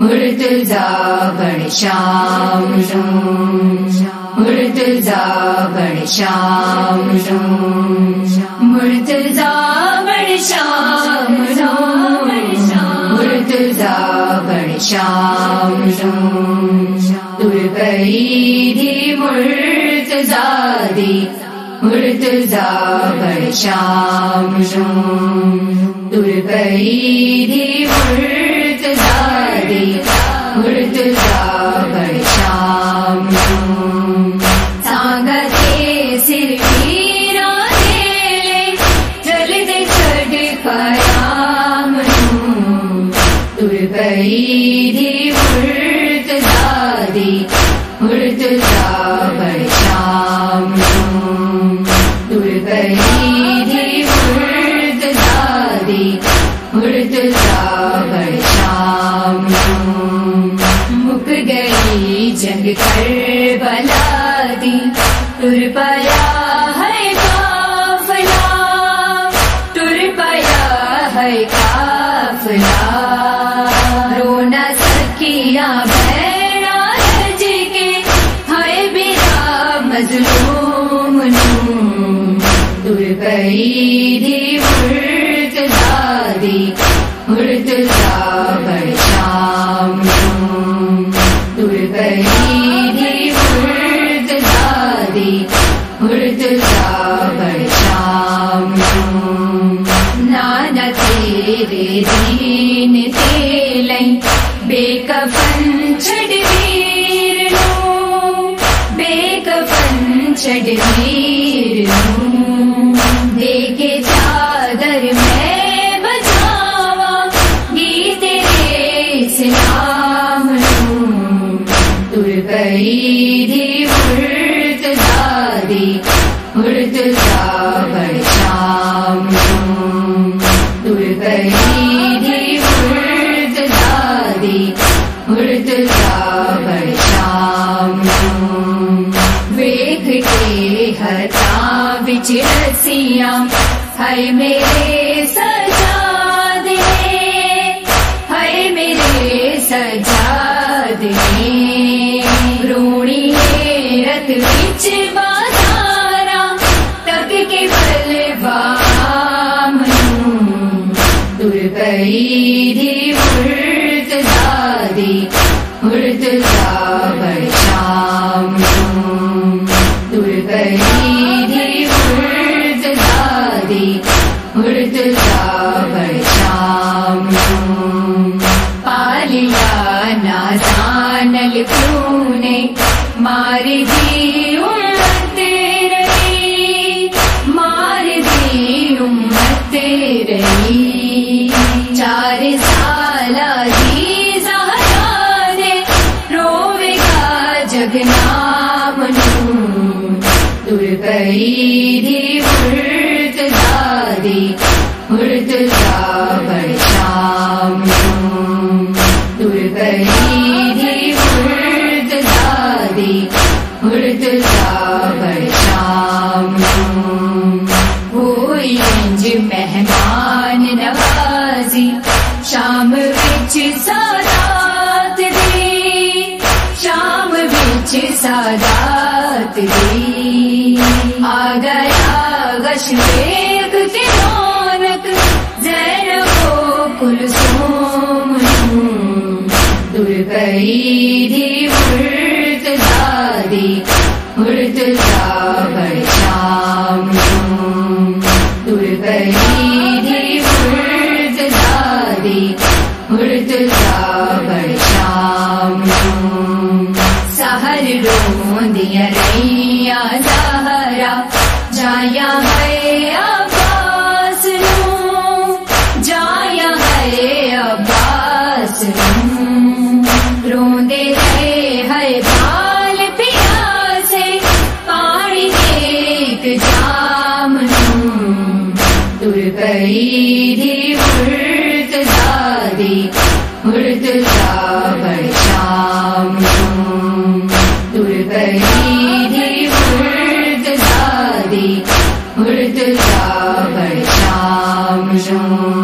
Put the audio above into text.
مرتضی بڑ شام رو، مرتضی بڑ شام رو، مرتضی بڑ شام رو، مرتضی بڑ شام رو، تر گئی دی مرتضی دی، مرتضی بڑ شام رو، تر گئی دی مرتضی دی، مرتضی بڑ شام رو، سانگتے سر پیرا دے جلد چھڑ خیام رو، تر گئی دی مرتضی دی، مرتضی بڑ شام رو، تر گئی دی مرتضی دی، مرتضی بڑ شام رو، مک گئی جنگ کربلا دی، تر پایا ہے قافلہ، تر پایا ہے قافلہ، رو نہ سکیاں بہنا رج کے، ہائے میرا مظلوم نوں، تر گئی دی مرتضی دی، مرتضی بڑ شام رو، تر گئی دی مرتضی دی، مرتضی بڑ شام رو، نانا تیرے دین تے لئی بے کفن چھڑ ویر نوں، بے کفن چھڑ ویر نوں، دے کے چادر میں بجاواں گیت اسلام نوں، تر گئی دی مرتضی دی، مرتضی بڑ شام رو، تر گئی دی مرتضی دی، مرتضی بڑ شام رو، ویکھ کے ہتھاں وچ رسیاں ہائے میرے سجاد نے، ہائے میرے سجاد نے، رونی رت وچ بازاراں تک کے بلوام نوں، تر گئی دی مرتضی دی، مرتضی بڑ شام رو، تر گئی دی مرتضی دی، مرتضی بڑ شام رو، پالیا نازان الکیوں نے، مار دی امت رہی، مار دی امت رہی، 4 سالہ دی زہرا نے، روے گا جگ نام نوں، تر گئی دی مرتضی دی، مرتضی بڑ شام رو، تر گئی دی مرتضی دی، مرتضی بڑ شام رو، ہوئی انج مہمان نوازی، شام وچ سادات دی، شام وچ سادات دی، آ گیا غش بیگ تے رونق، زینب و کلثوم نوں، تر گئی دی مرتضی دی، مرتضی بڑ شام رو، تر گئی دی مرتضی دی، مرتضی بڑ شام رو، سحر روندیاں رہیاں زہرا، جایا ہے عباس نوں، جایا ہے عباس نوں، روندے رہے ہے بال پیاسے، پانی ایک جام نوں، تر گئی دی مرتضی دی، مرتضی بڑ شام رو، تر گئی دی مرتضی دی، مرتضی بڑ شام رو۔